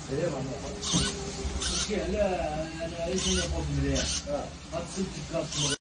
Che alla alla essere un po' di idea. Ma tutti cazzo